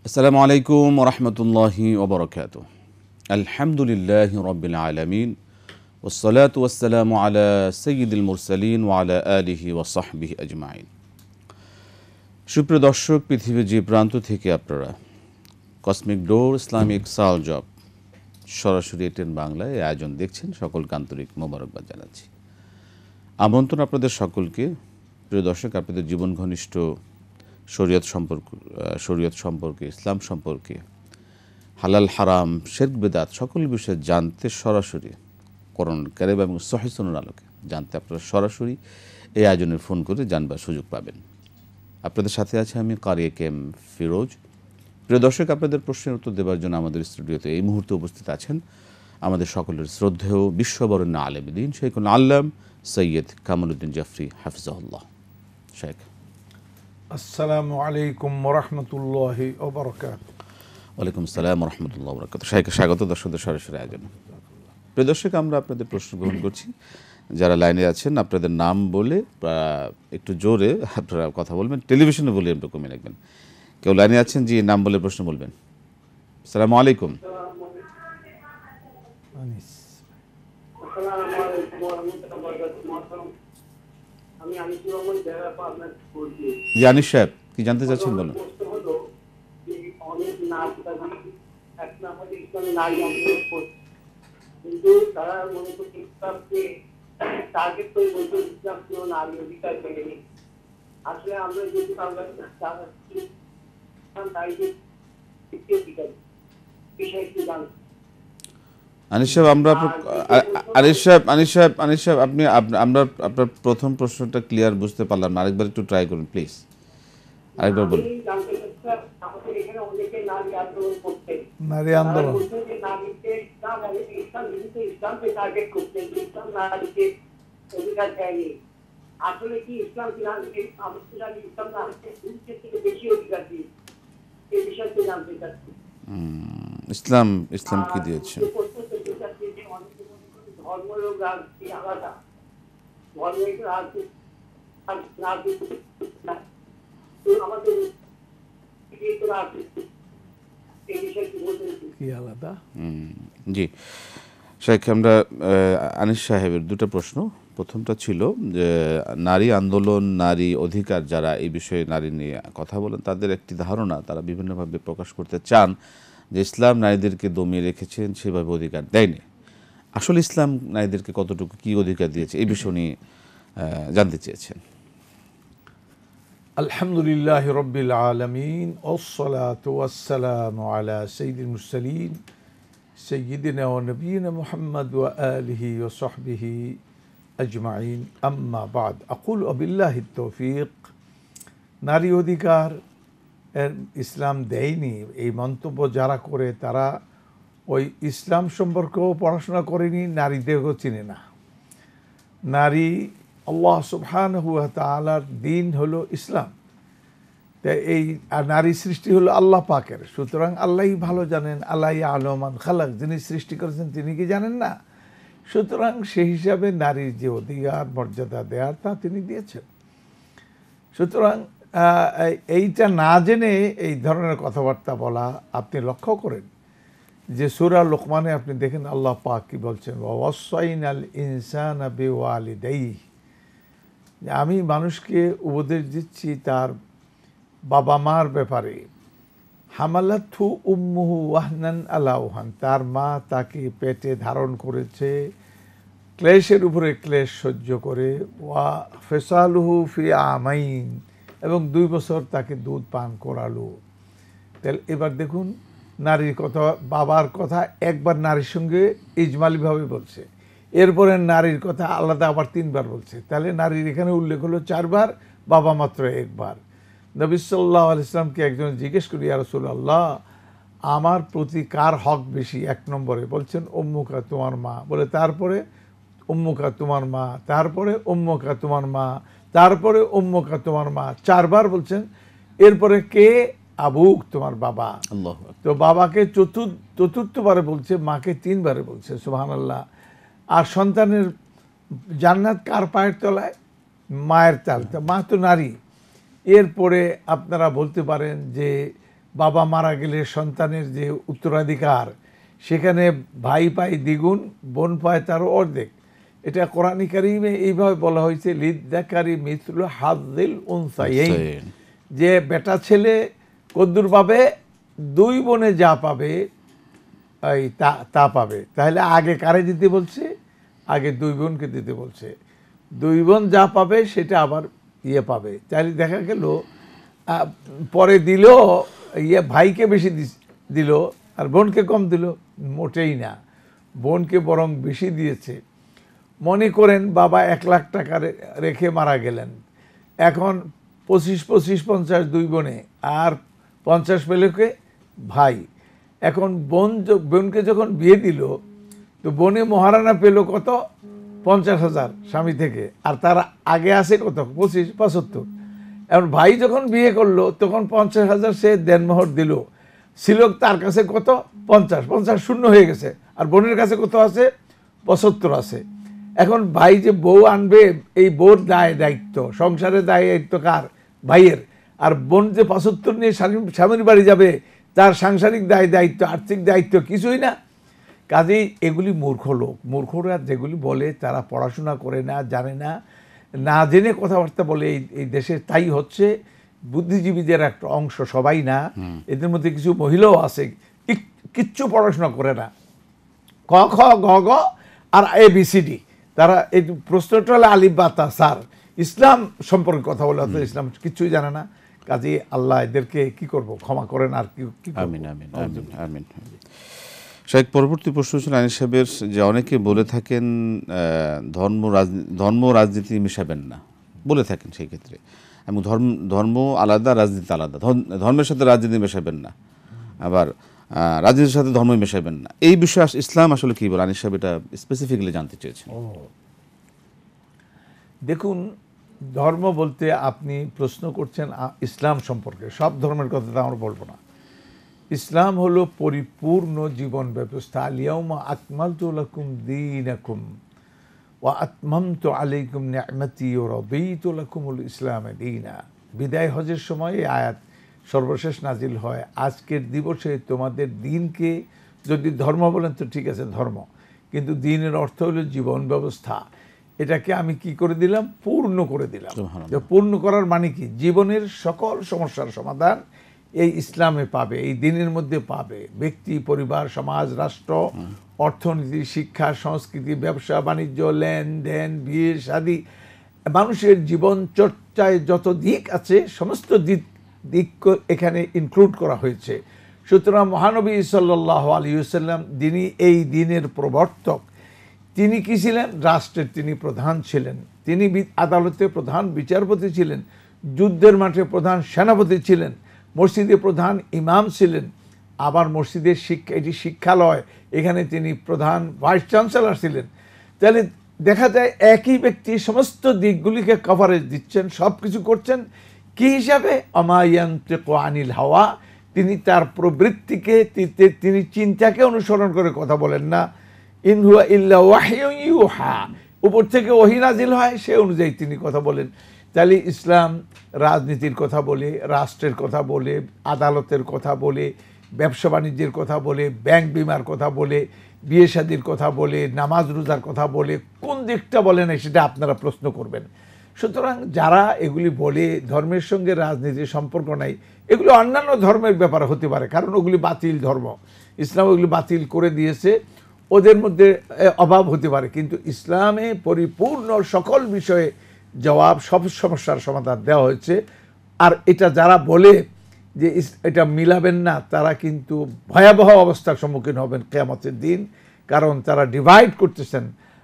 আসসালামু আলাইকুম ওরহমতুল্লাহি ওবরাকাতুহ। আলহামদুলিল্লাহি রাব্বিল আলামিন ওয়াসসালাতু ওয়াসসালামু আলা সাইয়্যিদিল মুরসালিন ওয়া আলা আলিহি ওয়া সাহবিহি আজমাইন। সুপ্রিয় দর্শক, পৃথিবীর যে প্রান্ত থেকে আপনারা কসমিক ডোর ইসলামিক সাল জব সরাসরি এটেন বাংলায় এই আয়োজন দেখছেন, সকলকে আন্তরিক মোবারকবাদ জানাচ্ছি। আমন্ত্রণ আপনাদের সকলকে। প্রিয় দর্শক, আপনাদের জীবন ঘনিষ্ঠ শরীয়ত সম্পর্কে, ইসলাম সম্পর্কে, হালাল হারাম, শিরক বিদআত সকল বিষয়ে জানতে সরাসরি কোরআন কারীম এবং সহিহ সুন্নাহর আলোকে জানতে আপনারা সরাসরি এই আয়োজনে ফোন করে জানবার সুযোগ পাবেন। আপনাদের সাথে আছে আমি কারি কেম ফিরোজ। প্রিয় দর্শক, আপনাদের প্রশ্নের উত্তর দেওয়ার জন্য আমাদের স্টুডিওতে এই মুহূর্তে উপস্থিত আছেন আমাদের সকলের শ্রদ্ধেয় বিশ্ববরেণ্য আলেম দ্বীন শেখুল আল্লাম সৈয়দ কামালউদ্দিন জাফরি হাফিজাহুল্লাহ। শেখ, আসসালামু আলাইকুম ওরহমতুল্লাহি ওবরাকাতুহু। ওয়ালাইকুম আসসালাম রহমতুল্লাহ বরকাত। শেখকে স্বাগত দর্শকদের সরাসরি আয়োজনে। প্রিয় দর্শক, আমরা আপনাদের প্রশ্ন গ্রহণ করছি। যারা লাইনে আছেন আপনাদের নাম বলে একটু জোরে আপনারা কথা বলবেন, টেলিভিশনে বলে একটু কমে রাখবেন। কেউ লাইনে আছেন, জি, নাম বলে প্রশ্ন বলবেন। আসসালামু আলাইকুম। আনিস, জি আনিস সাহেব, কি জানতে চাচ্ছেন বলুন। কিন্তু তারা মনে করছে ইসলামকে টার্গেট করে বলছে ইসলাম কেউ নারী অধিকার পেলেনি। আসলে আমরা যদি আনিস সাহেব, আপনি আমরা আপনার প্রথম প্রশ্নটা ক্লিয়ার বুঝতে পারলাম না, আরেকবার একটু ট্রাই করুন প্লিজ, আরেকবার বলুন। আমাদের এখানে অনেকে নারী আন্দোলন করছে, নারী আন্দোলন ইসলামকে টার্গেট করছে, ইসলাম নারীকে অধিকার দেয়নি। আসলে কি ইসলাম কি নারীকে ইসলাম নারীকে থেকে বেশি অধিকার দিয়ে এই বিষয়টি জানতে চাচ্ছি। ইসলাম কি দিয়েছে? ধর্মের রাজনীতি আলাদা, ধর্মের রাজনীতি আমাদের কি আলাদা? জি শেখ, আমরা আনিস সাহেবের দুটো প্রশ্ন। প্রথমটা ছিল যে নারী আন্দোলন, নারী অধিকার, যারা এই বিষয়ে নারী নিয়ে কথা বলেন তাদের একটি ধারণা তারা বিভিন্নভাবে প্রকাশ করতে চান যে ইসলাম নারীদেরকে দমিয়ে রেখেছেন, সেভাবে অধিকার দেয়নি। আসলে ইসলাম নারীদেরকে কতটুকু কি অধিকার দিয়েছে এই বিষয় নিয়ে জানতে চেয়েছেন। আলহামদুলিল্লাহি রাব্বিল আলামিন ওয়াসসালাতু ওয়াসসালামু আলা সাইয়্যিদিল মুরসালিন সাইয়্যিদিনা ওয়া নবিয়িনা মুহাম্মদ ওয়া আলিহি ওয়া সাহবিহি আজমাইন, আম্মা বাদ। আকুলু বিল্লাহিত তৌফিক। নারী অধিকার ইসলাম দেয়নি এই মন্তব্য যারা করে তারা ওই ইসলাম সম্পর্কেও পড়াশোনা করেনি, নারীদেরও চিনে না। নারী আল্লাহ সুবহানাহু ওয়া তাআলার দ্বীন হলো ইসলাম, তাই এই নারী সৃষ্টি হলো আল্লাহ পাকের। সুতরাং আল্লাহই ভালো জানেন, আল্লাহ ইয়ালামু মান খালাক, যিনি সৃষ্টি করেছেন তিনি কি জানেন না? সুতরাং সেই হিসাবে নারীর যে অধিকার মর্যাদা দেওয়ার তা তিনি দিয়েছেন। সুতরাং এইটা না জেনে এই ধরনের কথাবার্তা বলা, আপনি লক্ষ্য করেন যে সূরা লোকমানে আপনি দেখেন আল্লাহ পাক কি বলছেন, ওয়াসাইনাল ইনসানা বিওয়ালিদাইহি, আমি মানুষকে উপদেশ দিচ্ছি তার বাবা মার ব্যাপারে। হামালাতহু উম্মুহু ওয়াহনান আলা ওয়াহন, তার মা তাকে পেটে ধারণ করেছে ক্লেশের উপরে ক্লেশ সহ্য করে। ওয়া ফিসালুহু ফি আমাইন, এবং 2 বছর তাকে দুধ পান করালো। তাহলে এবার দেখুন নারীর কথা, বাবার কথা একবার নারীর সঙ্গে ইজমালিভাবে বলছে, এরপরে নারীর কথা আলাদা আবার 3 বার বলছে। তাহলে নারীর এখানে উল্লেখ হলো 4 বার, বাবা মাত্র 1 বার। নবী সাল্লাল্লাহু আলাইহি ওয়াসাল্লাম কে একজন জিজ্ঞেস করি, ইয়া রাসূলুল্লাহ, আমার প্রতি কার হক বেশি? 1 নম্বরে বলছেন উম্মুকা, তোমার মা। বলে তারপরে উম্মুকা তোমার মা, তারপরে উম্মুকা তোমার মা, তারপরে উম্মুকা তোমার মা, 4 বার বলছেন। এরপরে কে? আবুক, তোমার বাবা। তো বাবাকে চতুর্থবারে বলছে, মাকে 3 বারে বলছে। সুবহানাল্লাহ। আর সন্তানের জান্নাত কার পায়ের তলায়? মায়ের তাল। মা তো নারী। এরপরে আপনারা বলতে পারেন যে বাবা মারা গেলে সন্তানের যে উত্তরাধিকার, সেখানে ভাই পায় দ্বিগুণ, বোন পায় তারও অর্ধেক। এটা কোরআন কারীমে এইভাবে বলা হয়েছে, লিযযাকারি মিসলু হাজ্জিল উনসায়াইন, যে বেটা ছেলে কদ্দুর পাবে, দুই বোনে যা পাবে এই তা পাবে। তাহলে আগে কারে দিতে বলছে? আগে দুই বোনকে দিতে বলছে। দুই বোন যা পাবে সেটা আবার পাবে। তাহলে দেখা গেল পরে দিল ভাইকে বেশি দিল আর বোনকে কম দিল? মোটেই না, বোনকে বরং বেশি দিয়েছে। মনে করেন বাবা 1 লাখ টাকা রেখে মারা গেলেন, এখন 25, 50 দুই বোনে, আর 50 পেলে কে? ভাই। এখন বোনকে যখন বিয়ে দিল, তো বোনে মহারানা পেল কত? 50,000 স্বামী থেকে, আর তার আগে আছে কত? 25, 75। এখন ভাই যখন বিয়ে করলো তখন 50,000 সে দেনমোহর দিল, ছিল তার কাছে কত? 50 শূন্য হয়ে গেছে, আর বোনের কাছে কত আছে? 75 আছে। এখন ভাই যে বউ আনবে, এই বউর দায়িত্ব, সংসারের দায়িত্ব কার? ভাইয়ের। আর বোন যে 75 নিয়ে স্বামীর বাড়ি যাবে, তার সাংসারিক দায়িত্ব, আর্থিক দায়িত্ব কিছুই না। কাজেই এগুলি মূর্খ লোক, মূর্খরা যেগুলি বলে তারা পড়াশোনা করে না, জানে না, না জেনে কথাবার্তা বলে এই দেশে। তাই হচ্ছে বুদ্ধিজীবীদের একটা অংশ, সবাই না, এদের মধ্যে কিছু মহিলাও আছে, কিচ্ছু পড়াশোনা করে না, ক খ গ গ আর ABCD। তারা এই প্রশ্নটা হলো আলিফ বা তা স্যার, ইসলাম সম্পর্কে কথা বলে অত ইসলাম কিছুই জানে না। কাজে আল্লাহ এদেরকে কি করব, ক্ষমা করেন। আর কি আমিন আমিন আমিন আমিন। শাইখ, পরবর্তী প্রশ্ন ছিল আনিস সাহেবের, যে অনেকে বলে থাকেন ধর্ম রাজনীতি মেশাবেন না, বলে থাকেন সেই ক্ষেত্রে, এবং ধর্ম আলাদা, রাজনীতি আলাদা, ধর্মের সাথে রাজনীতি মেশাবেন না, আবার রাজনীতির সাথে ধর্ম মেশাবেন না। এই বিষয়ে ইসলাম আসলে কি বলে? আনিস সাহেব এটা স্পেসিফিক্যালি জানতে চেয়েছেন। দেখুন, ধর্ম বলতে আপনি প্রশ্ন করছেন ইসলাম সম্পর্কে, সব ধর্মের কথা তো আমরা বলবো না। ইসলাম হলো পরিপূর্ণ জীবন ব্যবস্থা। আল-ইয়াউমা আকমালতু লাকুম দীনাকুম ওয়া আতমামতু আলাইকুম নি'মাতি ওয়া রাদিতু লাকুমুল ইসলাম দীনা। বিদায় হজের সময় এই আয়াত সর্বশেষ নাজিল হয়। আজকের দিবসে তোমাদের দিনকে যদি ধর্ম বলেন তো ঠিক আছে, ধর্ম, কিন্তু দিনের অর্থ হলো জীবন ব্যবস্থা। এটাকে আমি কি করে দিলাম? পূর্ণ করে দিলাম। পূর্ণ করার মানে কি? জীবনের সকল সমস্যার সমাধান এই ইসলামে পাবে, এই দিনের মধ্যে পাবে। ব্যক্তি, পরিবার, সমাজ, রাষ্ট্র, অর্থনীতি, শিক্ষা, সংস্কৃতি, ব্যবসা বাণিজ্য, লেনদেন, বিয়ে শাদী, মানুষের জীবন চর্চায় যত দিক আছে সমস্ত দিক এখানে ইনক্লুড করা হয়েছে। সুতরাং মহানবী সাল্লাল্লাহু আলাইহি ওয়াসাল্লাম, যিনি এই দিনের প্রবর্তক, তিনি কি ছিলেন? রাষ্ট্রের তিনি প্রধান ছিলেন, তিনি আদালতে প্রধান বিচারপতি ছিলেন, যুদ্ধের মাঠে প্রধান সেনাপতি ছিলেন, মসজিদে প্রধান ইমাম ছিলেন, আবার মসজিদের এটি শিক্ষালয়, এখানে তিনি প্রধান ভাইস চ্যান্সেলর ছিলেন। তাহলে দেখা যায় একই ব্যক্তি সমস্ত দিকগুলিকে কভারেজ দিচ্ছেন, সব কিছু করছেন। কি হিসাবে? আমা ইয়ানতিকু আনিল হাওয়া, তিনি তার প্রবৃত্তিকে, তিনি চিন্তাকে অনুসরণ করে কথা বলেন না। ইন হুয়া ইল্লা ওয়াহয়ুন ইউহা, উপর থেকে ওহী নাজিল হয়, সে অনুযায়ী তিনি কথা বলেন। তাহলে ইসলাম রাজনীতির কথা বলে, রাষ্ট্রের কথা বলে, আদালতের কথা বলে, ব্যবসা বাণিজ্যের কথা বলে, ব্যাংক বিমার কথা বলে, বিয়ে শাদীর কথা বলে, নামাজ রোজার কথা বলে, কোন দিকটা বলে না সেটা আপনারা প্রশ্ন করবেন। সুতরাং যারা এগুলি বলে ধর্মের সঙ্গে রাজনীতির সম্পর্ক নাই, এগুলি অন্যান্য ধর্মের ব্যাপারে হতে পারে, কারণ ওগুলি বাতিল ধর্ম, ইসলাম ওগুলি বাতিল করে দিয়েছে, ওদের মধ্যে অভাব হতে পারে। কিন্তু ইসলামে পরিপূর্ণ সকল বিষয়ে জবাব, সব সমস্যার সমাধান দেওয়া হয়েছে। আর এটা যারা বলে যে এটা মিলাবেন না, তারা কিন্তু ভয়াবহ অবস্থার সম্মুখীন হবেন কিয়ামতের দিন। কারণ তারা ডিভাইড করতেছেন,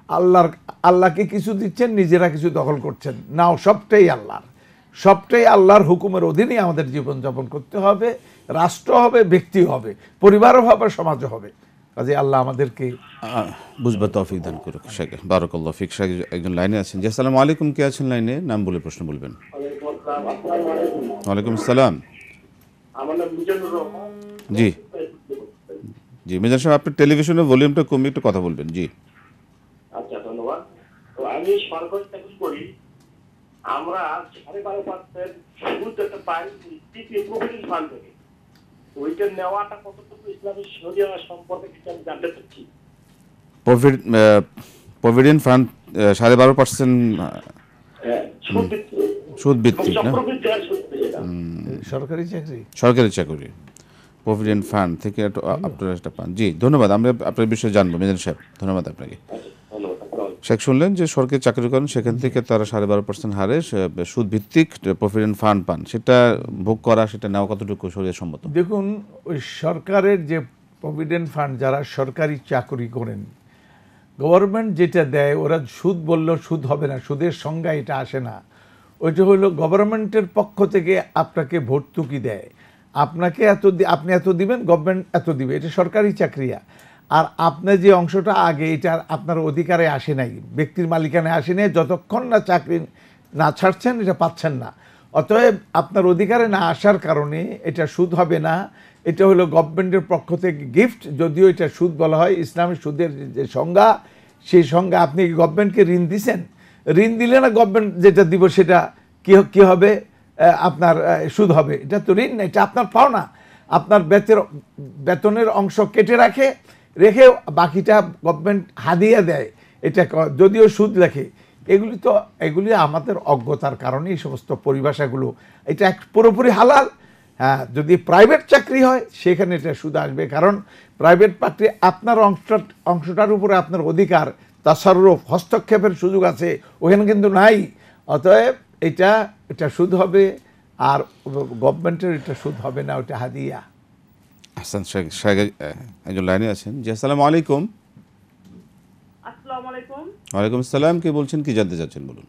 আল্লাহকে কিছু দিচ্ছেন, নিজেরা কিছু দখল করছেন। নাও সবটাই আল্লাহর, সবটাই আল্লাহর হুকুমের অধীনেই আমাদের জীবনযাপন করতে হবে। রাষ্ট্র হবে, ব্যক্তি হবে, পরিবারও হবে, সমাজও হবে। কাজে আল্লাহ আমাদেরকে বুঝবার তৌফিক দান করুক। শেখ বারাকাল্লাহু ফিক। শেখ একজন লাইনে আছেন। জি, আসসালামু আলাইকুম। কে আছেন লাইনে? নাম বলে প্রশ্ন বলবেন। ওয়ালাইকুম আসসালাম। জি জি, মিজান সাহেব, আপনি টেলিভিশনের ভলিউমটা কমিয়ে একটু কথা বলবেন। জি আচ্ছা, ধন্যবাদ। তো আমি সরকারি চাকরি করি। আমরা 12.5% সুদ একটা পাই প্রভিডেন্ট ফান্ড থেকে। ওইটা নেওয়াটা কতটুকু ইসলামী শরিয়া সম্পর্কে কিছু আমি জানতে চাচ্ছি। প্রভিডেন্ট ফান্ড 12.5% হ্যাঁ, সুদ ভিত্তিক না, চক্রবৃদ্ধি আর সত্যি এটা। সরকারি চাকরি। সরকারি চাকরি প্রভিডেন্ট ফান্ড থেকে আপনারা একটা পান। জি ধন্যবাদ, আমরা আপনার বিষয়ে জানবো মিজান সাহেব, ধন্যবাদ আপনাকে। ধন্যবাদ। শেখ শুনলেন যে সরকারি চাকরি করেন, সেখান থেকে তারা 12.5% হারে সুদ ভিত্তিক প্রভিডেন্ট ফান্ড পান, সেটা ভোগ করা, সেটা নেওয়া কতটুকু শরীর সম্মত? দেখুন, ওই সরকারের যে প্রভিডেন্ট ফান্ড, যারা সরকারি চাকরি করেন, গভর্নমেন্ট যেটা দেয়, ওরা সুদ বললেও সুদ হবে না, সুদের সংজ্ঞা এটা আসে না। ওইটা হলো গভর্নমেন্টের পক্ষ থেকে আপনাকে ভর্তুকি দেয়, আপনাকে আপনি এত দিবেন, গভর্নমেন্ট এত দিবে, এটা সরকারি চাকরিয়া। আর আপনার যে অংশটা আগে, এটা আপনার অধিকারে আসে নাই, ব্যক্তির মালিকানায় আসে নাই, যতক্ষণ না চাকরি না ছাড়ছেন এটা পাচ্ছেন না। অতএব আপনার অধিকারে না আসার কারণে এটা সুদ হবে না, এটা হলো গভর্নমেন্টের পক্ষ থেকে গিফট। যদিও এটা সুদ বলা হয়, ইসলামী সুদের যে সংজ্ঞা, সেই সংজ্ঞা, আপনি কি গভর্নমেন্টকে ঋণ দিছেন? ঋণ দিলে না গভর্নমেন্ট যেটা দিব সেটা কি হবে? আপনার সুদ হবে। এটা তো ঋণ না, এটা আপনার পাওনা। আপনার বেতনের অংশ কেটে রেখে বাকিটা গভর্নমেন্ট হাদিয়া দেয়, এটা যদিও সুদ লেখে। এগুলি আমাদের অজ্ঞতার কারণে এই সমস্ত পরিভাষাগুলো। এটা পুরোপুরি হালাল। হ্যাঁ, যদি প্রাইভেট চাকরি হয় সেখানে এটা সুদ আসবে, কারণ প্রাইভেট চাকরি আপনার অংশটার উপরে আপনার অধিকার, তাসাররুফ, হস্তক্ষেপের সুযোগ আছে, ওখানে কিন্তু নাই। অতএব এটা সুদ হবে, আর গভর্নমেন্টের এটা সুদ হবে না, ওটা হাদিয়া। হাসান শেখ একজন লাইনে আছেন। জি আসসালামু আলাইকুম। আসসালামু আলাইকুম। ওয়ালাইকুম আসসালাম, কে বলছেন, কি জানতে চাচ্ছেন বলুন।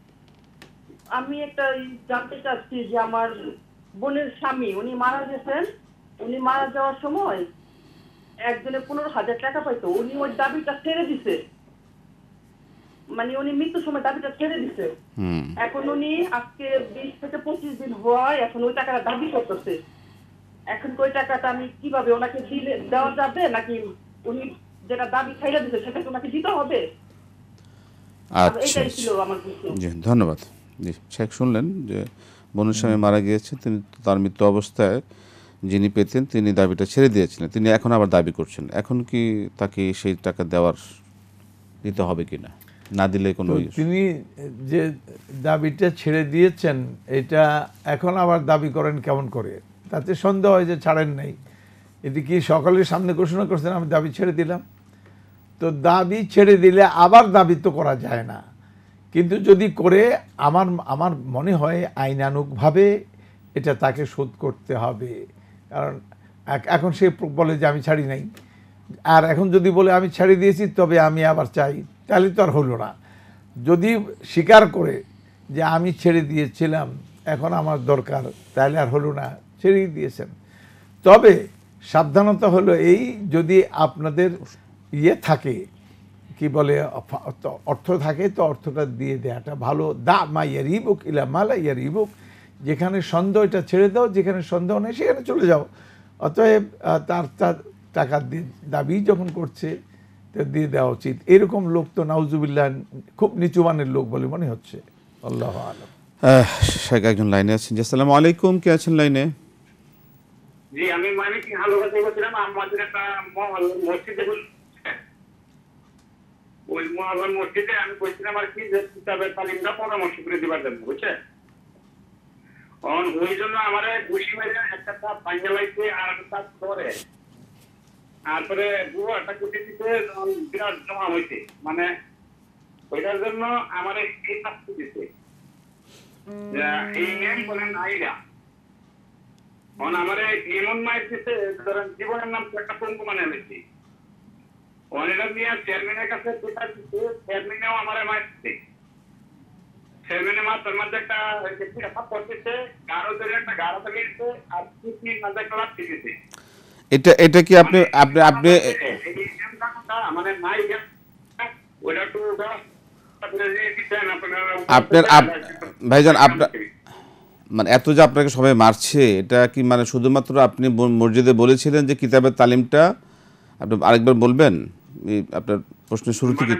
আমি একটা জানতে চাচ্ছি যে আমার বোনের স্বামী, উনি মারা গেছেন। উনি মারা যাওয়ার সময় একজনে 15,000 টাকা পাইতো, উনি ওই দাবিটা ছেড়ে দিছে, মানে উনি মৃত্যুর সময় দাবিটা ছেড়ে দিছে। এখন উনি আজকে 20 থেকে 25 দিন হয়, এখন ওই টাকাটা দাবি করতেছে। এখন ওই টাকাটা আমি কিভাবে ওনাকে দেওয়া যাবে, নাকি উনি যেটা দাবি ছেড়ে দিছে সেটা কি ওনাকে দিতে হবে? আচ্ছা, এটাই ছিল আমার প্রশ্ন। জি ধন্যবাদ। জি শেখ শুনলেন যে বোনের স্বামী মারা গিয়েছে, তিনি তার মৃত্যু অবস্থায় যিনি পেতেন তিনি দাবিটা ছেড়ে দিয়েছিলেন, তিনি এখন আবার দাবি করছেন। এখন কি তাকে সেই টাকা দিতে হবে কিনা, না দিলে কোনো? তিনি যে দাবিটা ছেড়ে দিয়েছেন, এটা এখন আবার দাবি করেন কেমন করে? তাতে সন্দেহ হয় যে ছাড়েন নাই। এটি কি সকলের সামনে ঘোষণা করছেন আমি দাবি ছেড়ে দিলাম? তো দাবি ছেড়ে দিলে আবার দাবি তো করা যায় না। কিন্তু যদি করে, আমার মনে হয় আইনানুগভাবে এটা তাকে শোধ করতে হবে। কারণ এখন সে বলে যে আমি ছাড়ি নাই, আর এখন যদি বলে আমি ছেড়ে দিয়েছি তবে আমি আবার চাই, তাহলে তো আর হলো না। যদি স্বীকার করে যে আমি ছেড়ে দিয়েছিলাম, এখন আমার দরকার, তাহলে আর হলো না, ছেড়েই দিয়েছেন। তবে সাবধানতা হলো এই, যদি আপনাদের থাকে, কি বলে, অর্থ থাকে, তো অর্থটা দিয়ে দেওয়াটা ভালো। দা মা ইয়ারিবুক ইলা মা লা ইয়ারিবুক, যেখানে সন্দেহ এটা ছেড়ে দাও, যেখানে সন্দেহ নেই সেখানে চলে যাও। অতএব তার টাকা দাবি যখন করছে তো দিয়ে দেওয়া উচিত। এরকম লোক তো নাউজুবিল্লাহ খুব নিচু মানের লোক বলে মনে হচ্ছে। আল্লাহু আলাম। শেখ একজন লাইনে আছেন। জি আসসালামু আলাইকুম, কে আছেন লাইনে? জি, আমি মানে কি ভালো কথা বলছিলাম, আমাদের একটা মসজিদে, ওই মহাজন মসজিদে আমি বলছিলাম আর কি, যে কিতাবের তালিমটা পরামর্শ করে দিবার জন্য, বুঝছেন? ওই জন্য আমার ঘুষি মেরে একটা কাজ ভাঙে লাগছে, আর একটা কাজ করে, তারপরে বুড়ো একটা কুটি দিতে বিরাট জমা হয়েছে, মানে ওইটার জন্য আমার এই শাস্তি দিতে, এই নেম বলেন আইরা। আমার এমন মায়ের দিতে, ধরেন জীবনের নাম একটা পঙ্গু মানে এনেছি, অনেকটা নিয়ে চেয়ারম্যানের কাছে চেয়ারম্যানেও আমার মায়ের দিতে, চেয়ারম্যানের মাথার মধ্যে একটা সাপোর্ট দিতে, গাঢ় ধরে একটা গাঢ় থেকে দিতে, আর কুটির মধ্যে একটা লাভ দিতে। এটা কি আপনি মানে নাই ওইটা একটু আপনার ভাইজান, আপনার মানে এত যে আপনাকে সবাই মারছে, এটা কি মানে শুধুমাত্র আপনি মসজিদে বলেছিলেন যে কিতাবের তালিমটা, আপনি আরেকবার বলবেন আপনার প্রশ্নের শুরু থেকে?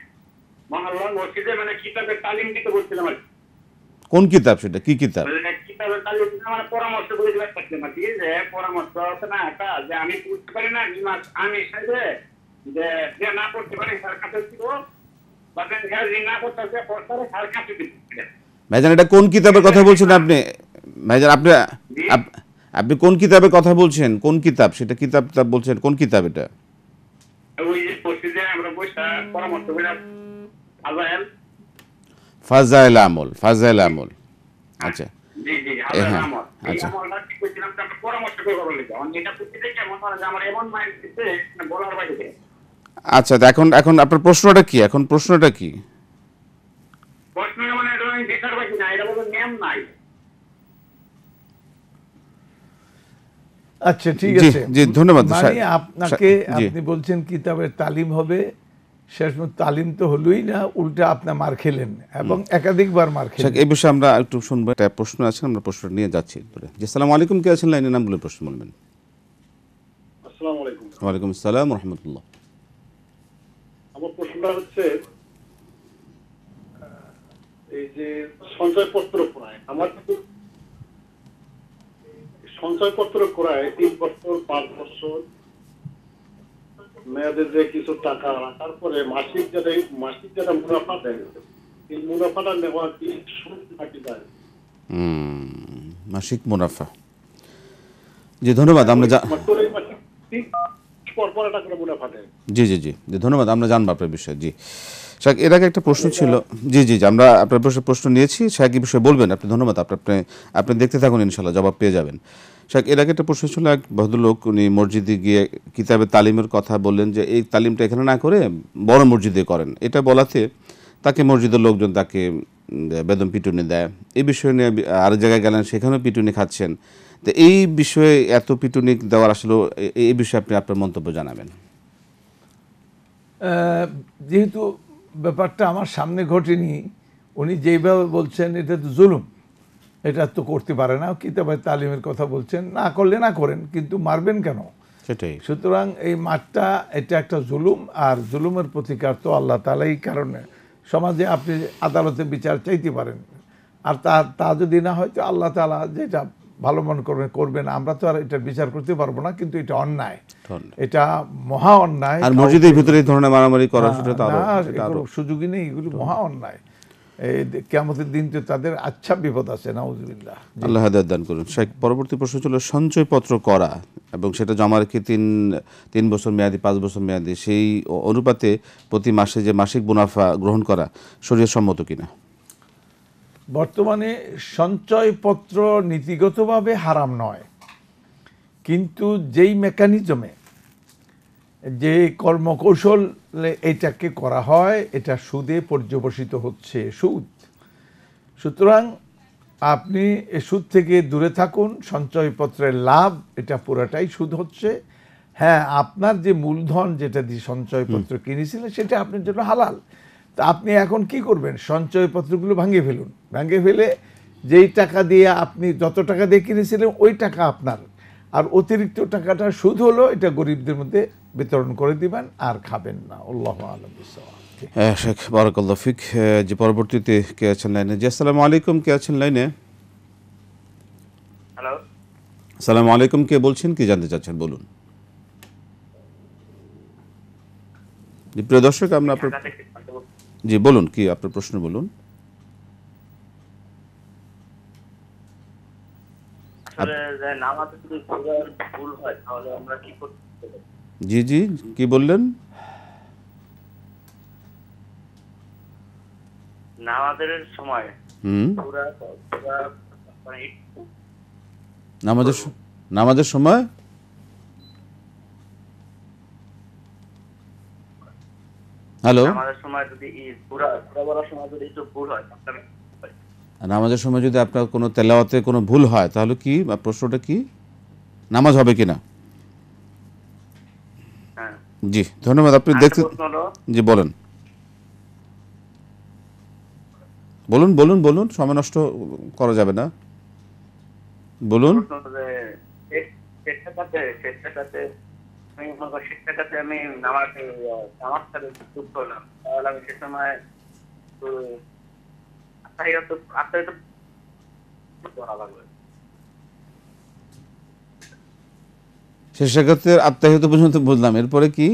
মসজিদে মানে কিতাবের তালিম দিতে বলছিলাম। কোন কিতাব সেটা, কি কিতাব? কিতাবের তালিম আমার পরামর্শ করে দিতে পারছেন না, ঠিক আছে? পরামর্শ আছে না একটা, যে আমি পড়তে পারি না ইমাম আমি সাইডে যে না পড়তে পারি তার কাছে ছিল, বা যে না পড়তে পারে পড়তে তার কাছে দিতে। ভাইজান এটা কোন কিতাবের কথা বলছেন আপনি? ভাইজান আপনি আপনি কোন কিতাবের কথা বলছেন? কোন কিতাব সেটা? কিতাব বলছেন কোন কিতাব এটা? ওই যে পড়তে যে আমরা বসে পরামর্শ করে আজাল ফাজাইল আমল, ফাজাইল আমল। আচ্ছা জি জি হ্যাঁ, আজাল আমল। এই আচ্ছা আমলটা কি কইছিলাম যে আমরা পরামর্শ করে বলে দিই। আমি এটা করতে দেখে এমন হয় যে আমার এমন মাইন্ড দিতে বলার বাইরে। আচ্ছা এখন এখন আপনার প্রশ্নটা কি? এখন প্রশ্নটা কি? প্রশ্ন মানে এটা আমি দেখার বাকি না, এটা বলে নিয়ম নাই। আচ্ছা ঠিক জি, আছে। জি, ধন্যবাদ। মানে আপনাকে জি। আপনি বলছেন কিতাবের তালিম হবে, শেষ পর্যন্ত তালিম তো হলোই না, উল্টা আপনি মার খেলেন এবং একাধিকবার মার খেলেন। এই বিষয়ে আমরা একটু শুনবো। একটা প্রশ্ন আছে, আমরা প্রশ্নটা নিয়ে যাচ্ছি। জি, আসসালামু আলাইকুম, কে আছেন লাইনে? নাম বলে প্রশ্ন বলবেন। আসসালামু আলাইকুম। ওয়ালাইকুম আসসালাম রহমতুল্লাহ। আমার প্রশ্নটা হচ্ছে এই যে সঞ্চয়পত্র করায়, আমার কিন্তু সঞ্চয়পত্র করায় 3 বছর 5 বছর মেয়াদের যে কিছু টাকা রাখার পরে মাসিক যেটা মুনাফা দেয়, এই মুনাফাটা নেওয়া কি সুদ নাকি দেয়? মাসিক মুনাফা। জি ধন্যবাদ। আমরা মাত্র এই মাসিক 3 পর একটা করে মুনাফা দেয়। জি জি জি জি ধন্যবাদ। আমরা জানবো আপনার বিষয়ে। জি শাক, এর আগে একটা প্রশ্ন ছিল। জি জি জি আমরা আপনার প্রশ্ন নিয়েছি। শাক এই বিষয়ে বলবেন আপনি। ধন্যবাদ। আপনি দেখতে থাকুন, ইনশাল্লাহ জবাব পেয়ে যাবেন। শাক, এর আগে একটা প্রশ্ন ছিল, এক ভদ্রলোক উনি মসজিদে গিয়ে কিতাবের তালিমের কথা বললেন যে এই তালিমটা এখানে না করে বড় মসজিদে করেন। এটা বলাতে তাকে মসজিদের লোকজন তাকে বেদম পিটুনি দেয়। এই বিষয় নিয়ে আর জায়গায় গেলেন, সেখানেও পিটুনি খাচ্ছেন। তো এই বিষয়ে এত পিটুনি দেওয়ার আসলে এই বিষয়ে আপনি আপনার মন্তব্য জানাবেন। যেহেতু ব্যাপারটা আমার সামনে ঘটেনি, উনি যেইভাবে বলছেন এটা তো জুলুম, এটা তো করতে পারে না। কিতাবের তালিমের কথা বলছেন, না করলে না করেন, কিন্তু মারবেন কেন? সেটাই। সুতরাং এই মারটা এটা একটা জুলুম, আর জুলুমের প্রতিকার তো আল্লাহ তাআলা এই কারণে সমাজে আপনি আদালতে বিচার চাইতে পারেন, আর তা যদি না হয় তো আল্লাহ তাআলা যেটা ভালো মনে করবেন। আমরা তো আর এটা বিচার করতে পারবো না, কিন্তু এটা অন্যায়, এটা মহা অন্যায়। আর মসজিদের ভিতরে এই ধরনের মারামারি করা সেটা তো আরো সুযোগই নেই, এগুলো মহা অন্যায়। এই কিয়ামতের দিন তো তাদের আচ্ছা বিপদ আছে, নাউজুবিল্লাহ। আল্লাহ হেদায়েত দান করুন। শেখ, পরবর্তী প্রশ্ন ছিল সঞ্চয়পত্র করা এবং সেটা জমা রেখে 3 বছর মেয়াদি, 5 বছর মেয়াদি, সেই অনুপাতে প্রতি মাসে যে মাসিক মুনাফা গ্রহণ করা শরীয়ত সম্মত কিনা? বর্তমানে সঞ্চয়পত্র নীতিগতভাবে হারাম নয়, কিন্তু যেই মেকানিজমে, যে কর্মকৌশলে এটাকে করা হয়, এটা সুদে পর্যবসিত হচ্ছে, সুদ। সুতরাং আপনি সুদ থেকে দূরে থাকুন। সঞ্চয়পত্রের লাভ এটা পুরাটাই সুদ হচ্ছে। হ্যাঁ, আপনার যে মূলধন যেটা দিয়ে সঞ্চয়পত্র কিনেছিলেন সেটা আপনার জন্য হালাল। তা আপনি এখন কি করবেন? সঞ্চয়পত্রগুলো ভাঙিয়ে ফেলুন। ভাঙিয়ে ফেলে যেই টাকা দিয়ে আপনি যত টাকা দিয়ে কিনেছিলেন ওই টাকা আপনার, আর অতিরিক্ত টাকাটা সুদ হলো, এটা গরিবদের মধ্যে বিতরণ করে দিবেন আর খাবেন না। আল্লাহু আ'লাম বিসওয়াব। শেখ বারাকাল্লাহু ফিক। যে পরবর্তীতে কে আছেন লাইনে? জি, আসসালামু আলাইকুম, কে আছেন লাইনে? হ্যালো, আসসালামু আলাইকুম, কে বলছেন? কি জানতে চাচ্ছেন বলুন। জি প্রিয় দর্শক, আমরা আপনার জি বলুন, কি আপনার প্রশ্ন বলুন। আসলে যে নামাজে যদি ভুল হয় তাহলে আমরা কি করতে পারি? জি জি কি বললেন? নামাজের সময় নামাজের সময় হ্যালো, নামাজের সময় যদি বলার সময় যদি একটু ভুল হয়, নামাজের সময় যদি আপনার কোনো তেলাওয়াতে কোনো ভুল হয়, তাহলে কি প্রশ্নটা কি, নামাজ হবে কিনা? হ্যাঁ জি ধন্যবাদ। আপনি দেখতে জি বলেন বলুন বলুন বলুন, সময় নষ্ট করা যাবে না, বলুন। আমি নামাজটা যুক্ত হলাম, তাহলে আমি সে সময় করা লাগবে। শেষ রাকাতের আত্তাহিয়াত পর্যন্ত বুঝলাম, এরপরে কি?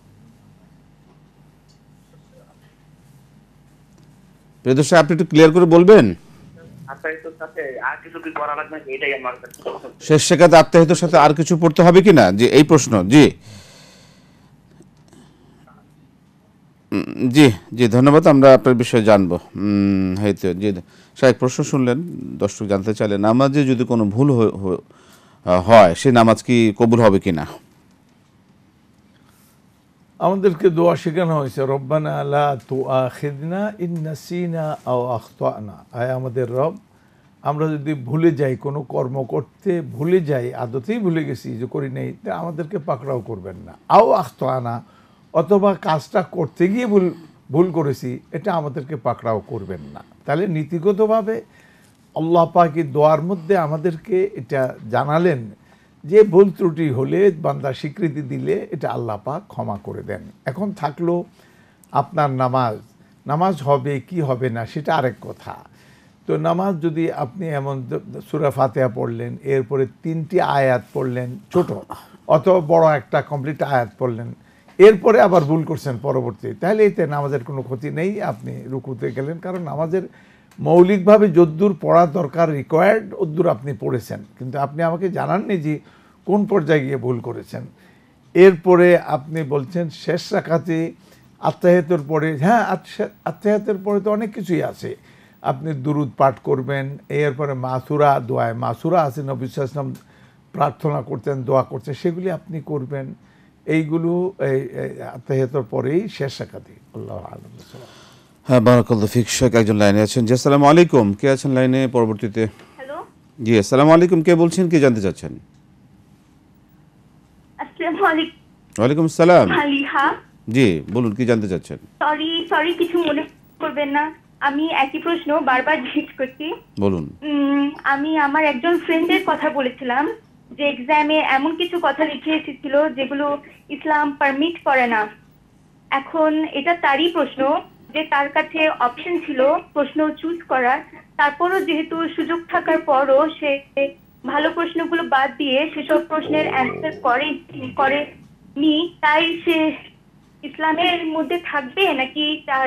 প্রিয় দর্শক, আপনি একটু ক্লিয়ার করে বলবেন। আত্মাহিতর সাথে আর কিছু কি করা লাগবে নাকি, এটাই আমার কাছে প্রশ্ন। শেষ রাকাতে আত্তাহিয়াতের সাথে আর কিছু পড়তে হবে কিনা, জি এই প্রশ্ন। জি জি জি ধন্যবাদ, আমরা আপনার বিষয়ে জানবো। হয়তো জি শায়েখ প্রশ্ন শুনলেন, দর্শক জানতে চাইলেন নামাজে যদি কোনো ভুল হয় সেই নামাজ কি কবুল হবে কিনা। আমাদেরকে দোয়া শেখানো হয়েছে, রব্বানা লা তুআখিযনা ইন নাসিনা আও আখতানা। আয় আমাদের রব, আমরা যদি ভুলে যাই, কোনো কর্ম করতে ভুলে যাই, আদতেই ভুলে গেছি যে করি নাই, তা আমাদেরকে পাকড়াও করবেন না। আও আখতানা, অথবা কাজটা করতে গিয়ে ভুল করেছি, এটা আমাদেরকে পাকড়াও করবেন না। তাহলে নীতিগতভাবে আল্লাহ পাকের দোয়ার মধ্যে আমাদেরকে এটা জানালেন যে ভুল ত্রুটি হলে বান্দা স্বীকৃতি দিলে এটা আল্লাহ পাক ক্ষমা করে দেন। এখন থাকলো আপনার নামাজ হবে কি হবে না সেটা আরেক কথা। তো নামাজ যদি আপনি এমন সূরা ফাতিহা পড়লেন, এরপরে 3টি আয়াত পড়লেন ছোট, অথবা বড় একটা কমপ্লিট আয়াত পড়লেন, এরপরে আবার ভুল করছেন পরবর্তী, তাহলে এতে নামাজের কোনো ক্ষতি নেই, আপনি রুকুতে গেলেন। কারণ নামাজের মৌলিকভাবে যদ্দূর পড়া দরকার রিকোয়ার্ড ওদ্দূর আপনি পড়েছেন, কিন্তু আপনি আমাকে জানাননি যে কোন পর্যায়ে গিয়ে ভুল করেছেন। এরপরে আপনি বলছেন শেষ রাকাতে আত্তাহিয়াতের পরে, হ্যাঁ আত্তাহিয়াতের পরে তো অনেক কিছুই আছে, আপনি দুরুদ পাঠ করবেন, এরপরে মাসুরা, দোয়ায় মাসুরা আছে, নবী সাল্লাল্লাহু আলাইহি ওয়াসাল্লাম প্রার্থনা করতেন, দোয়া করতেন, সেগুলি আপনি করবেন। এইগুলো এই আত্তাহিয়াতের পরেই শেষ রাকাতে। আল্লাহু আ'লাম। হ্যাঁ, বারাকাল্লাহু ফিক। শেখ একজন লাইনে আছেন। জি আসসালামু আলাইকুম, কে আছেন লাইনে পরবর্তীতে? হ্যালো, জি আসসালামু আলাইকুম, কে বলছেন, কি জানতে চাচ্ছেন? আসসালামু আলাইকুম। ওয়ালাইকুম আসসালাম। মালিহা। জি বলুন, কি জানতে চাচ্ছেন? সরি কিছু মনে করবেন না, আমি একই প্রশ্ন বারবার জিজ্ঞেস করছি। বলুন। আমি আমার একজন ফ্রেন্ডের কথা বলেছিলাম যে এক্সামে এমন কিছু কথা লিখে এসেছিল যেগুলো ইসলাম পারমিট করে না। এখন এটা তারই প্রশ্ন যে তার কাছে অপশন ছিল প্রশ্ন চুজ করার, তারপরও যেহেতু সুযোগ থাকার পরও সে ভালো প্রশ্নগুলো বাদ দিয়ে সেসব প্রশ্নের অ্যান্সার করেনি, তাই সে ইসলামের মধ্যে থাকবে নাকি তার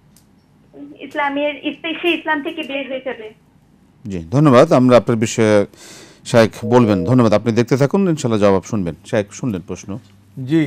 সে ইসলাম থেকে বের হয়ে যাবে? জি ধন্যবাদ, আমরা আপনার বিষয়ে শায়েখ বলবেন। ধন্যবাদ, আপনি দেখতে থাকুন, ইনশাআল্লাহ জবাব শুনবেন। শায়েখ শুনলেন প্রশ্ন। জি,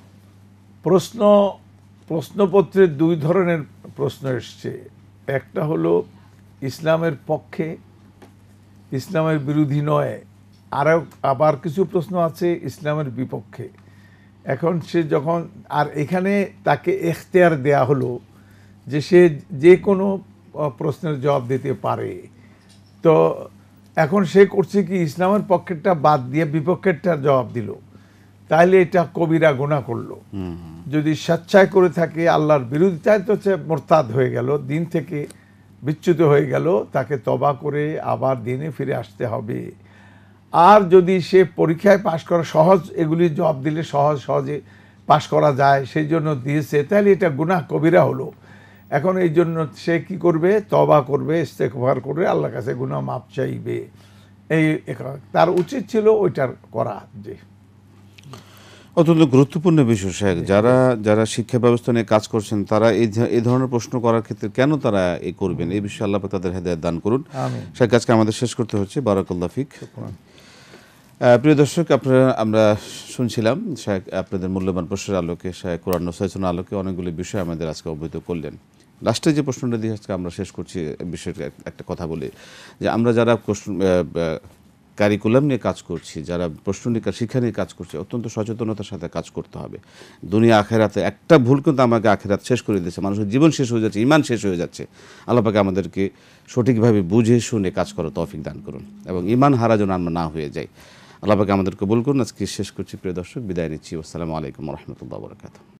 প্রশ্নপত্রে 2 ধরনের প্রশ্ন এসছে। একটা হলো ইসলামের পক্ষে, ইসলামের বিরোধী নয়, আবার কিছু প্রশ্ন আছে ইসলামের বিপক্ষে। এখন সে যখন, আর এখানে তাকে এখতিয়ার দেয়া হলো যে সে যে কোনো প্রশ্নের জবাব দিতে পারে। তো এখন সে করছে কি, ইসলামের পক্ষেরটা বাদ দিয়ে বিপক্ষেরটার জবাব দিল, তাহলে এটা কবিরা গুনাহ করলো। যদি স্বেচ্ছায় করে থাকে আল্লাহর বিরোধিতায়, তো সে মোরতাদ হয়ে গেল, দিন থেকে বিচ্যুত হয়ে গেল, তাকে তওবা করে আবার দিনে ফিরে আসতে হবে। আর যদি সে পরীক্ষায় পাশ করা সহজ, এগুলি জবাব দিলে সহজে পাশ করা যায়, সেই জন্য দিয়েছে, তাহলে এটা গুনাহ কবিরা হলো। এখন এই জন্য সে কি করবে, তওবা করবে, ইস্তেগফার করবে, আল্লাহর কাছে গুনাহ মাপ চাইবে। তার উচিত ছিল ওইটার করা। যে অত্যন্ত গুরুত্বপূর্ণ বিষয় শেখ, যারা শিক্ষা ব্যবস্থা নিয়ে কাজ করছেন তারা এই ধরনের প্রশ্ন করার ক্ষেত্রে কেন তারা এই করবেন, এই বিষয়ে আল্লাহ পাক তাদের হেদায়েত দান করুন। শেখ আজকে আমাদের শেষ করতে হচ্ছে, বারাকাল্লাহু ফিক। প্রিয় দর্শক, আমরা শুনছিলাম শেখ আপনাদের মূল্যবান প্রশ্নের আলোকে, শেখ কোরআন নসিহতের আলোকে অনেকগুলি বিষয় আমাদের আজকে অবহিত করলেন। লাস্টে যে প্রশ্নটা দিয়ে আজকে আমরা শেষ করছি, বিষয়টা একটা কথা বলি যে আমরা যারা কারিকুলাম নিয়ে কাজ করছি, যারা প্রশ্ন নিয়ে শিক্ষা নিয়ে কাজ করছি, অত্যন্ত সচেতনতার সাথে কাজ করতে হবে। দুনিয়া আখেরাতে একটা ভুল কিন্তু আমাকে আখেরাত শেষ করে দিচ্ছে, মানুষের জীবন শেষ হয়ে যাচ্ছে, ঈমান শেষ হয়ে যাচ্ছে। আল্লাহ পাক আমাদেরকে সঠিকভাবে বুঝে শুনে কাজ করার তৌফিক দান করুন এবং ঈমান হারা যেন আমরা না হয়ে যাই। আল্লাহ পাক আমাদের কবুল করুন। আজকে শেষ করছি প্রিয় দর্শক, বিদায় নিচ্ছি। আসসালামু আলাইকুম ওয়া রাহমাতুল্লাহি ওয়া বারাকাতুহু।